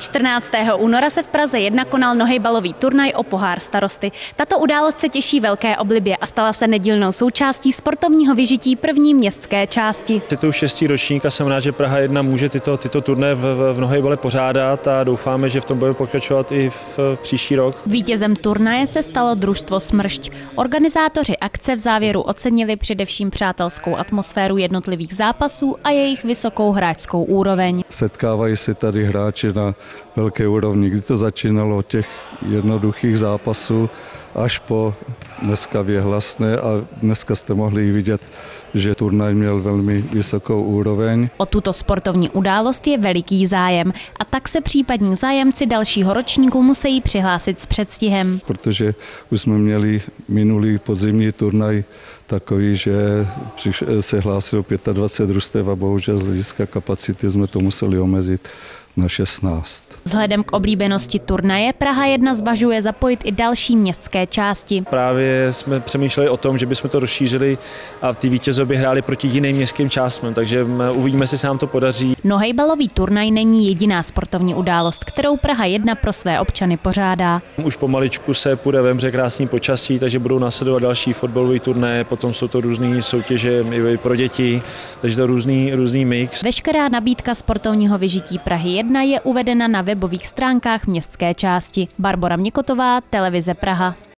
14. února se v Praze 1 konal nohejbalový turnaj o pohár starosty. Tato událost se těší velké oblibě a stala se nedílnou součástí sportovního vyžití první městské části. Je to už 6. ročník a jsem rád, že Praha 1 může tyto turnaje v nohejbale pořádat a doufáme, že v tom bude pokračovat i v příští rok. Vítězem turnaje se stalo družstvo Smršť. Organizátoři akce v závěru ocenili především přátelskou atmosféru jednotlivých zápasů a jejich vysokou hráčskou úroveň. Setkávají se tady hráči na velké úrovni, kdy to začínalo od těch jednoduchých zápasů až po dneska věhlasné a dneska jste mohli vidět, že turnaj měl velmi vysokou úroveň. O tuto sportovní událost je veliký zájem a tak se případní zájemci dalšího ročníku musí přihlásit s předstihem. Protože už jsme měli minulý podzimní turnaj takový, že se hlásilo 25 družstev a bohužel z hlediska kapacity jsme to museli omezit na 16. Vzhledem k oblíbenosti turnaje Praha 1 zvažuje zapojit i další městské části. Právě jsme přemýšleli o tom, že bychom to rozšířili a ty vítězové by hráli proti jiným městským částem, takže uvidíme, jestli se nám to podaří. Nohejbalový turnaj není jediná sportovní událost, kterou Praha 1 pro své občany pořádá. Už pomaličku se půjde vemře krásný počasí, takže budou následovat další fotbalové turnaje, potom jsou to různé soutěže i pro děti, takže to různý mix. Veškerá nabídka sportovního vyžití Prahy 1 je uvedena na webových stránkách městské části. Barbora Měkotová, Televize Praha.